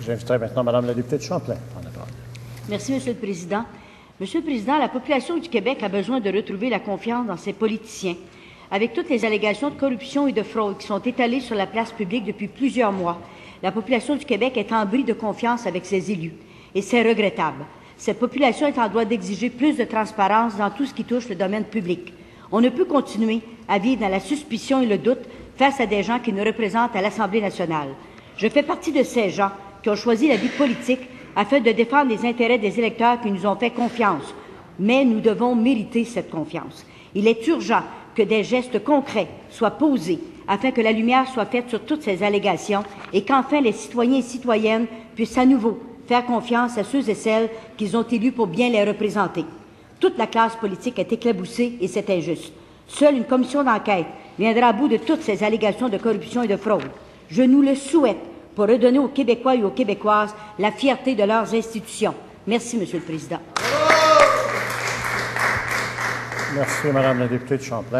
J'inviterai maintenant Mme la députée de Champlain à prendre la parole. Merci, Monsieur le Président. Monsieur le Président, la population du Québec a besoin de retrouver la confiance dans ses politiciens. Avec toutes les allégations de corruption et de fraude qui sont étalées sur la place publique depuis plusieurs mois, la population du Québec est en bris de confiance avec ses élus. Et c'est regrettable. Cette population est en droit d'exiger plus de transparence dans tout ce qui touche le domaine public. On ne peut continuer à vivre dans la suspicion et le doute face à des gens qui nous représentent à l'Assemblée nationale. Je fais partie de ces gens qui ont choisi la vie politique afin de défendre les intérêts des électeurs qui nous ont fait confiance. Mais nous devons mériter cette confiance. Il est urgent que des gestes concrets soient posés afin que la lumière soit faite sur toutes ces allégations et qu'enfin les citoyens et citoyennes puissent à nouveau faire confiance à ceux et celles qu'ils ont élus pour bien les représenter. Toute la classe politique est éclaboussée et c'est injuste. Seule une commission d'enquête viendra à bout de toutes ces allégations de corruption et de fraude. Je nous le souhaite pour redonner aux Québécois et aux Québécoises la fierté de leurs institutions. Merci, Monsieur le Président. Merci, Mme la députée de Champlain.